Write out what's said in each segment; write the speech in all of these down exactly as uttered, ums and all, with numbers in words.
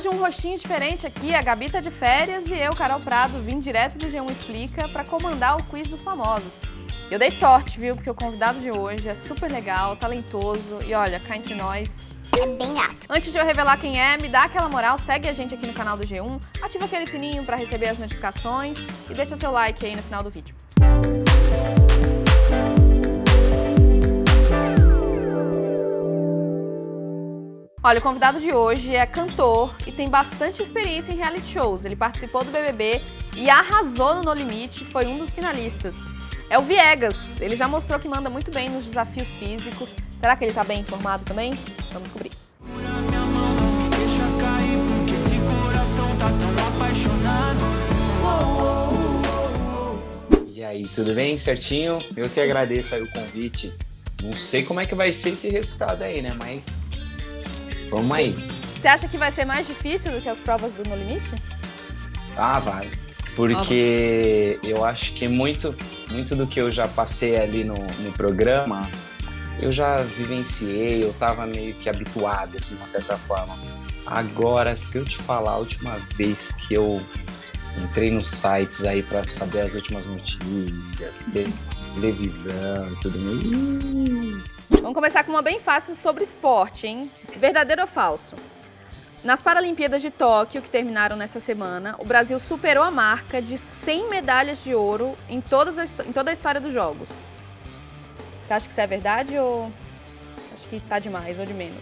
Hoje um rostinho diferente aqui, a Gabi tá de férias e eu, Carol Prado, vim direto do G um Explica para comandar o quiz dos famosos. Eu dei sorte, viu, porque o convidado de hoje é super legal, talentoso e olha, cá entre nós, é bem gato. Antes de eu revelar quem é, me dá aquela moral, segue a gente aqui no canal do G um, ativa aquele sininho para receber as notificações e deixa seu like aí no final do vídeo. Olha, o convidado de hoje é cantor e tem bastante experiência em reality shows. Ele participou do B B B e arrasou no No Limite, foi um dos finalistas. É o Viegas. Ele já mostrou que manda muito bem nos desafios físicos. Será que ele tá bem informado também? Vamos descobrir. E aí, tudo bem? Certinho? Eu que agradeço aí o convite. Não sei como é que vai ser esse resultado aí, né? Mas vamos aí. Você acha que vai ser mais difícil do que as provas do No Limite? Ah, vai. Porque eu acho que muito, muito do que eu já passei ali no, no programa, eu já vivenciei, eu tava meio que habituado, assim, de uma certa forma. Agora, se eu te falar a última vez que eu entrei nos sites aí para saber as últimas notícias, televisão e tudo mais. Vamos começar com uma bem fácil sobre esporte, hein? Verdadeiro ou falso? Nas Paralimpíadas de Tóquio, que terminaram nessa semana, o Brasil superou a marca de cem medalhas de ouro em, todas as, em toda a história dos Jogos. Você acha que isso é verdade ou acho que tá de mais ou de menos?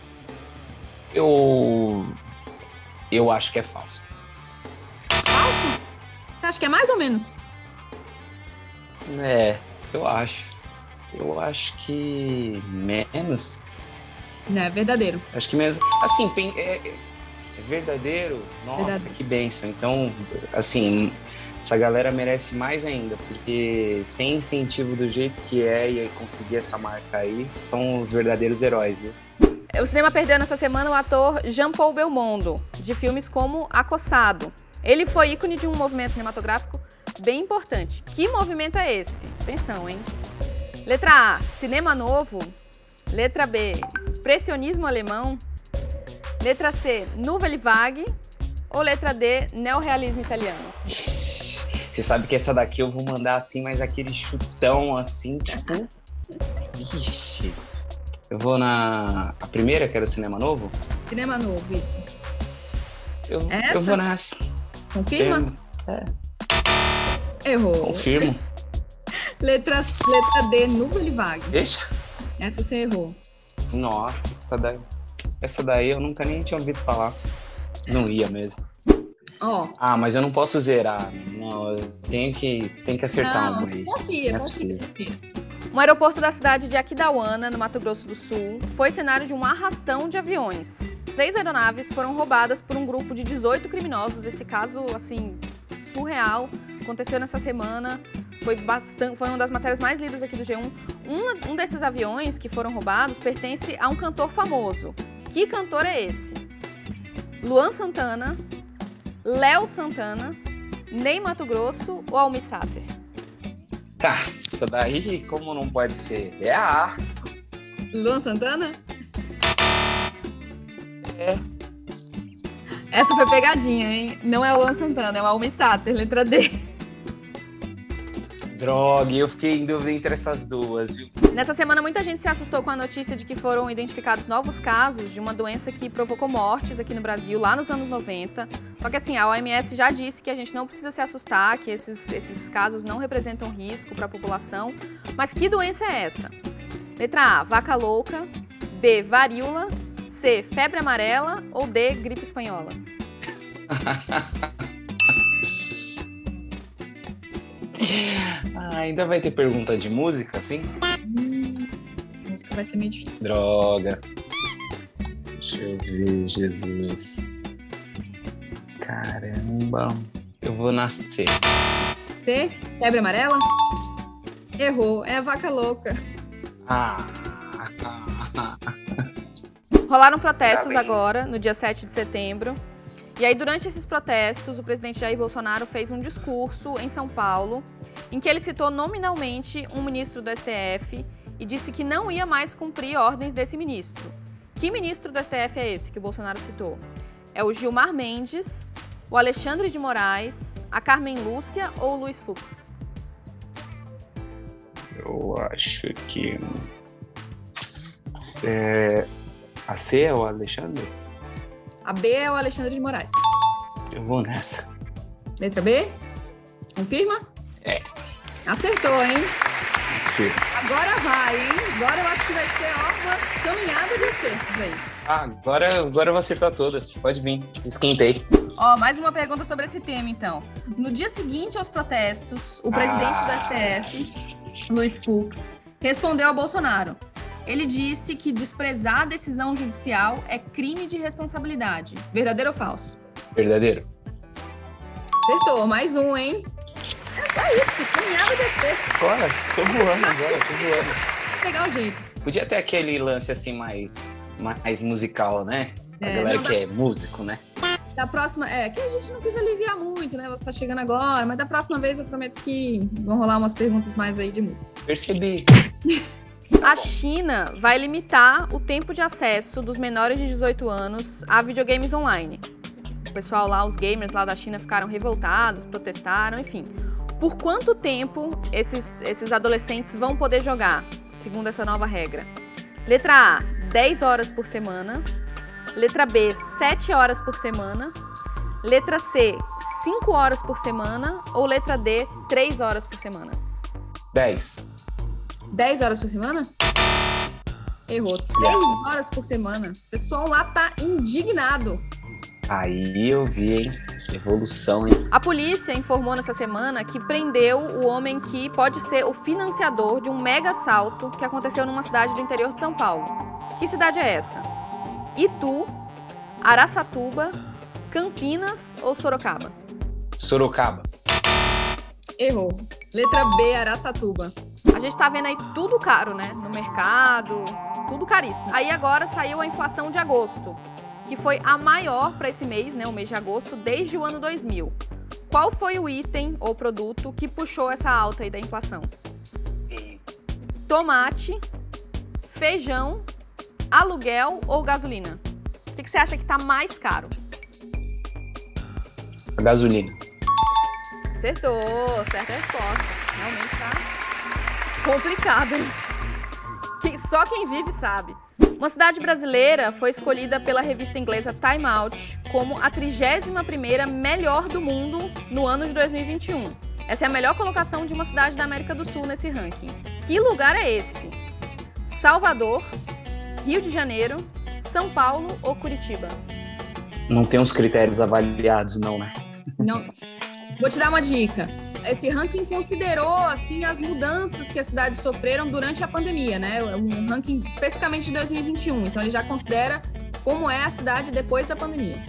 Eu... Eu acho que é falso. Falso? Você acha que é mais ou menos? É, eu acho. Eu acho que menos. Não, é verdadeiro. Acho que mesmo. Assim, é, é verdadeiro? Nossa, verdadeiro. Que bênção. Então, assim, essa galera merece mais ainda, porque sem incentivo do jeito que é e conseguir essa marca aí, são os verdadeiros heróis, viu? O cinema perdeu nessa semana o ator Jean Paul Belmondo, de filmes como Acossado. Ele foi ícone de um movimento cinematográfico bem importante. Que movimento é esse? Atenção, hein? Letra A, cinema novo. Letra B, expressionismo alemão. Letra C, Nouvelle Vague. Ou letra D, neorrealismo italiano? Você sabe que essa daqui eu vou mandar assim, mas aquele chutão assim, tipo... Ixi. Eu vou na... A primeira, que era o cinema novo? Cinema novo, isso. Eu, eu vou nessa. Confirma? É. Errou. Confirmo. Letra, letra D, Nouvelle Vague. Deixa. Essa você errou. Nossa, essa daí, essa daí eu nunca nem tinha ouvido falar. Não ia mesmo. Ó. Oh. Ah, mas eu não posso zerar. Não, eu tenho que, tenho que acertar não, uma vez. Confia, não é confia, possível. Um aeroporto da cidade de Aquidauana, no Mato Grosso do Sul, foi cenário de um arrastão de aviões. Três aeronaves foram roubadas por um grupo de dezoito criminosos. Esse caso, assim, surreal, aconteceu nessa semana. Foi, bastante, foi uma das matérias mais lidas aqui do G um. um. Um desses aviões que foram roubados pertence a um cantor famoso. Que cantor é esse? Luan Santana, Léo Santana, Ney Matogrosso ou Almir Sater? Tá, isso daí como não pode ser? É a A. Luan Santana? É. Essa foi pegadinha, hein? Não é o Luan Santana, é o Almir Sater, letra D. Droga, eu fiquei em dúvida entre essas duas, viu? Nessa semana, muita gente se assustou com a notícia de que foram identificados novos casos de uma doença que provocou mortes aqui no Brasil, lá nos anos noventa. Só que assim, a O M S já disse que a gente não precisa se assustar, que esses, esses casos não representam risco para a população. Mas que doença é essa? Letra A, vaca louca. B, varíola. C, febre amarela. Ou D, gripe espanhola? Ah, ainda vai ter pergunta de música, assim? Hum, música vai ser meio difícil. Droga. Deixa eu ver, Jesus. Caramba. Eu vou na C. C, febre amarela? Errou, é a vaca louca. Ah. Rolaram protestos agora, no dia sete de setembro. E aí, durante esses protestos, o presidente Jair Bolsonaro fez um discurso em São Paulo, em que ele citou nominalmente um ministro do S T F e disse que não ia mais cumprir ordens desse ministro. Que ministro do S T F é esse que o Bolsonaro citou? É o Gilmar Mendes, o Alexandre de Moraes, a Carmen Lúcia ou o Luiz Fux? Eu acho que... É... A C é o Alexandre? A B é o Alexandre de Moraes. Eu vou nessa. Letra B? Confirma? É. Acertou, hein? Confirma. Agora vai, hein? Agora eu acho que vai ser ó, uma caminhada de acertos aí. Ah, agora, agora eu vou acertar todas. Pode vir. Esquentei. Ó, mais uma pergunta sobre esse tema, então. No dia seguinte aos protestos, o presidente ah. do S T F, Luiz Fux, respondeu ao Bolsonaro. Ele disse que desprezar a decisão judicial é crime de responsabilidade. Verdadeiro ou falso? Verdadeiro. Acertou. Mais um, hein? É, é isso. Caminhada de acertos. Agora, tô voando agora, tô voando. Vou pegar o jeito. Podia ter aquele lance assim mais, mais musical, né? A é, galera que dá... é músico, né? Da próxima, é, que a gente não quis aliviar muito, né? Você tá chegando agora, mas da próxima vez eu prometo que vão rolar umas perguntas mais aí de música. Percebi. A China vai limitar o tempo de acesso dos menores de dezoito anos a videogames online. O pessoal lá, os gamers lá da China ficaram revoltados, protestaram, enfim. Por quanto tempo esses, esses adolescentes vão poder jogar, segundo essa nova regra? Letra A, dez horas por semana. Letra B, sete horas por semana. Letra C, cinco horas por semana. Ou letra D, três horas por semana? dez. dez horas por semana? Errou. três horas por semana. O pessoal lá tá indignado. Aí eu vi, hein? Evolução, hein? A polícia informou nessa semana que prendeu o homem que pode ser o financiador de um mega assalto que aconteceu numa cidade do interior de São Paulo. Que cidade é essa? Itu, Araçatuba, Campinas ou Sorocaba? Sorocaba. Errou. Letra B, Araçatuba. A gente tá vendo aí tudo caro, né? No mercado, tudo caríssimo. Aí agora saiu a inflação de agosto, que foi a maior para esse mês, né? O mês de agosto, desde o ano dois mil. Qual foi o item ou produto que puxou essa alta aí da inflação? Tomate, feijão, aluguel ou gasolina? O que, que você acha que tá mais caro? A gasolina. Acertou, certa resposta. Realmente tá complicado, hein? Que só quem vive sabe. Uma cidade brasileira foi escolhida pela revista inglesa Time Out como a trigésima primeira melhor do mundo no ano de dois mil e vinte e um. Essa é a melhor colocação de uma cidade da América do Sul nesse ranking. Que lugar é esse? Salvador, Rio de Janeiro, São Paulo ou Curitiba? Não tem uns critérios avaliados, não, né? Não. Vou te dar uma dica. Esse ranking considerou, assim, as mudanças que as cidades sofreram durante a pandemia, né? Um ranking especificamente de dois mil e vinte e um. Então, ele já considera como é a cidade depois da pandemia.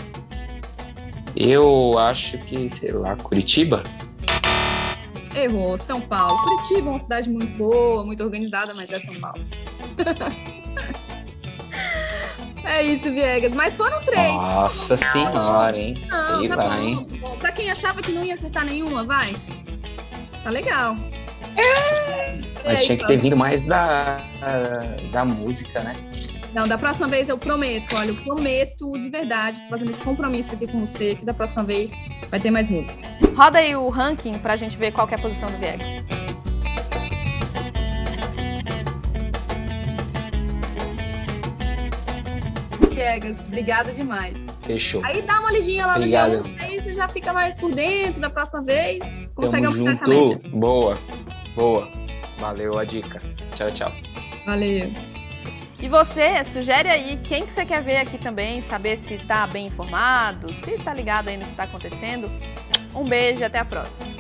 Eu acho que, sei lá, Curitiba? Errou, São Paulo. Curitiba é uma cidade muito boa, muito organizada, mas é São Paulo. É isso, Viegas. Mas foram três. Nossa senhora, hein? Não, sei tá lá, bom, hein? Bom. Pra quem achava que não ia acertar nenhuma, vai. Tá legal. Mas tinha que ter vindo mais da, da música, né? Não, da próxima vez eu prometo, olha, eu prometo de verdade, tô fazendo esse compromisso aqui com você, que da próxima vez vai ter mais música. Roda aí o ranking pra gente ver qual que é a posição do Viegas. Viegas, obrigada demais. Fechou. Aí dá uma lidinha lá Obrigado. no G um, aí você já fica mais por dentro da próxima vez. Consegue Tamo aumentar junto. essa média. Boa, boa. Valeu a dica. Tchau, tchau. Valeu. E você, sugere aí quem que você quer ver aqui também, saber se tá bem informado, se tá ligado aí no que tá acontecendo. Um beijo e até a próxima.